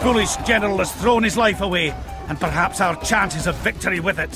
foolish general has thrown his life away, and perhaps our chances of victory with it.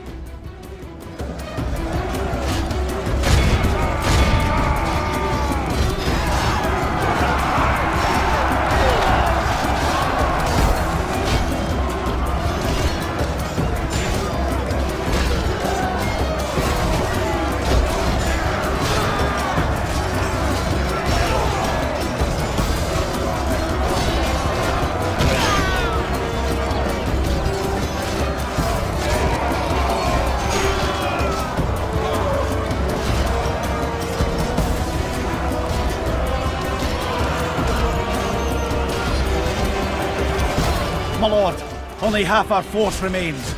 My lord, only half our force remains.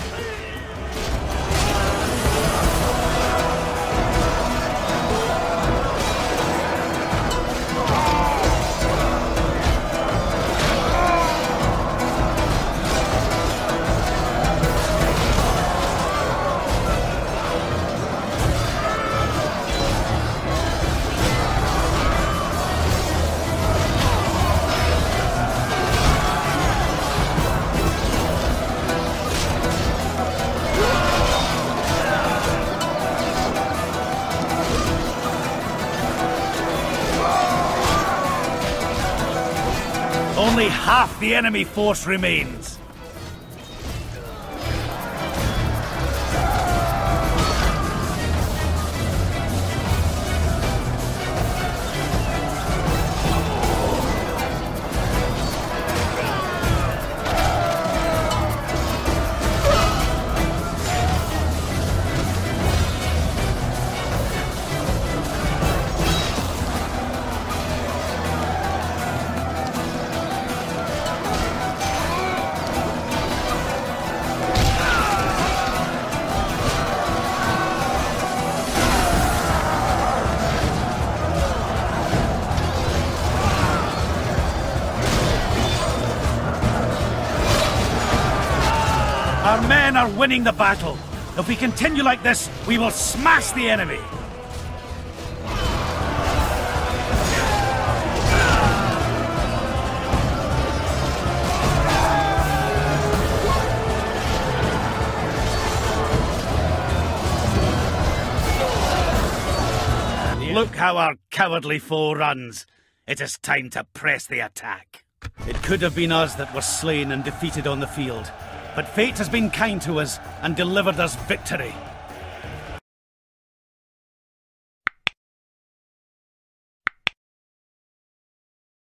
Only half the enemy force remains. Our men are winning the battle. If we continue like this, we will smash the enemy. Look how our cowardly foe runs. It is time to press the attack. It could have been us that were slain and defeated on the field. But fate has been kind to us and delivered us victory.